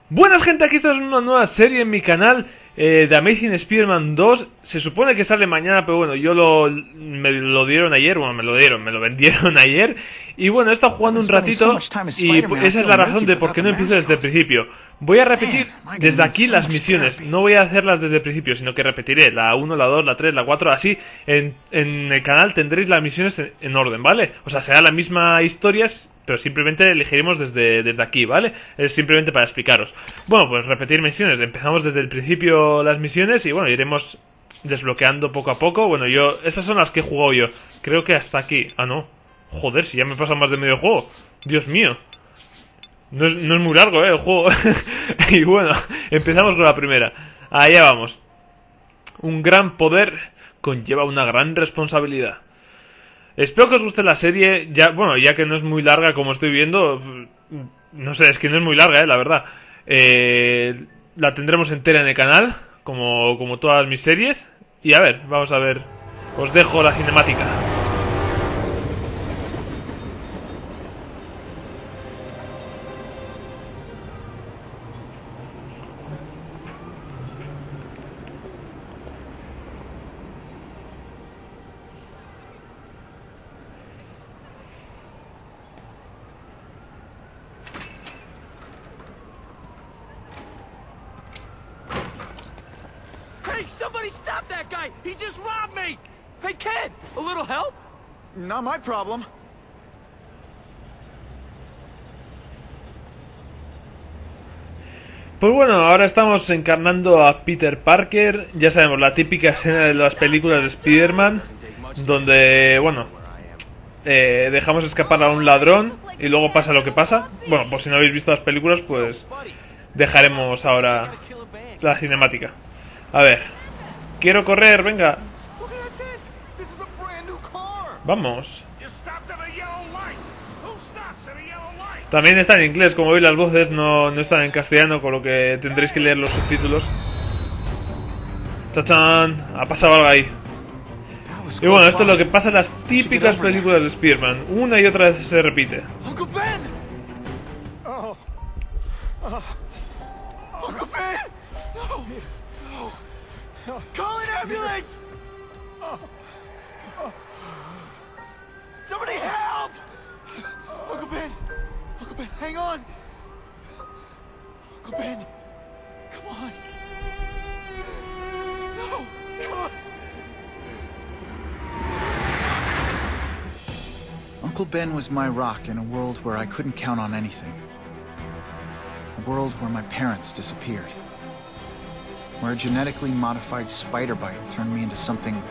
Buenas gente, aquí está una nueva serie en mi canal de Amazing Spider-Man 2. Se supone que sale mañana, pero bueno, me lo dieron ayer, bueno, me lo vendieron ayer. Y bueno, he estado jugando un ratito y esa es la razón de por qué no empiezo desde el principio. Voy a repetir desde aquí las misiones, no voy a hacerlas desde el principio, sino que repetiré la 1, la 2, la 3, la 4, así en el canal tendréis las misiones en orden, ¿vale? O sea, será la misma historia, pero simplemente elegiremos desde aquí, ¿vale? Es simplemente para explicaros. Bueno, pues repetir misiones, empezamos desde el principio las misiones y bueno, iremos desbloqueando poco a poco. Bueno, estas son las que he jugado yo, creo que hasta aquí. Ah, no, joder, si ya me pasa más de medio juego, Dios mío. No es muy largo, el juego. Y bueno, empezamos con la primera. Allá vamos. Un gran poder conlleva una gran responsabilidad. Espero que os guste la serie. Ya que no es muy larga como estoy viendo. No sé, es que no es muy larga, la verdad. La tendremos entera en el canal, como todas mis series. Y a ver, vamos a ver. Os dejo la cinemática. Hey, somebody stop that guy! He just robbed me! Hey, kid, a little help? Not my problem. Pues bueno, ahora estamos encarnando a Peter Parker. Ya sabemos, la típica escena de las películas de Spider-Man, donde, bueno, dejamos escapar a un ladrón y luego pasa lo que pasa. Bueno, por si no habéis visto las películas, pues dejaremos ahora la cinemática. A ver, quiero correr, venga. Vamos. También está en inglés, como veis las voces no están en castellano, con lo que tendréis que leer los subtítulos. ¡Tachán! Ha pasado algo ahí. Y bueno, esto es lo que pasa en las típicas películas de Spider-Man. Una y otra vez se repite. Uncle Ben! Uncle Ben! No! Call an ambulance! Somebody help! Uncle Ben! Uncle Ben, hang on! Uncle Ben! Come on! No! Come on! Uncle Ben was my rock in a world where I couldn't count on anything. A world where my parents disappeared. Where a genetically modified spider bite turned me into something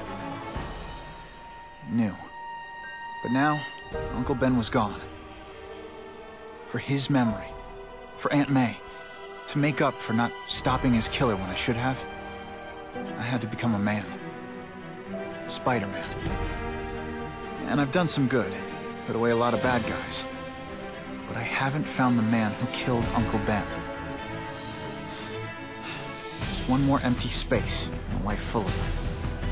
new. But now, Uncle Ben was gone. For his memory, for Aunt May, to make up for not stopping his killer when I should have, I had to become a man. Spider-Man. And I've done some good, put away a lot of bad guys. But I haven't found the man who killed Uncle Ben. Just one more empty space in a life full of them.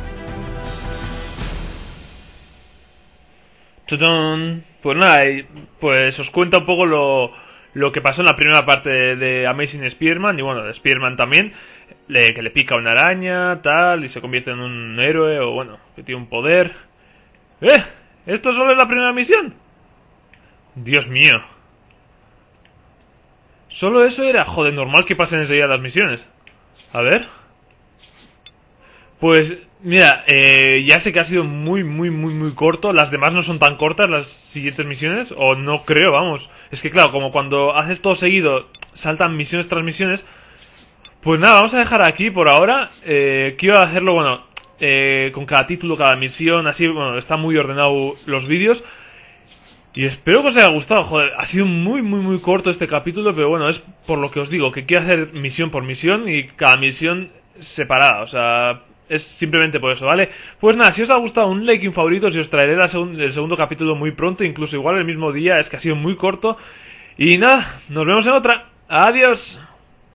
¡Tadán! Pues nada, pues os cuento un poco lo que pasó en la primera parte de Amazing Spider-Man. Y bueno, de Spider-Man también, que le pica una araña, tal, y se convierte en un héroe, o bueno, que tiene un poder. ¿Esto solo es la primera misión? Dios mío. ¿Solo eso era? Joder, normal que pasen enseguida las misiones. A ver. Pues, mira, ya sé que ha sido muy corto. Las demás no son tan cortas, las siguientes misiones. O no creo, vamos. Es que claro, como cuando haces todo seguido, saltan misiones tras misiones. Pues nada, vamos a dejar aquí por ahora. Quiero hacerlo, bueno, con cada título, cada misión, así, bueno, está muy ordenado los vídeos. Y espero que os haya gustado. Joder, ha sido muy corto este capítulo, pero bueno, es por lo que os digo, que quiero hacer misión por misión y cada misión separada, o sea, es simplemente por eso, ¿vale? Pues nada, si os ha gustado, un like y un favorito, si os traeré el segundo capítulo muy pronto, incluso igual el mismo día, es que ha sido muy corto. Y nada, nos vemos en otra. Adiós.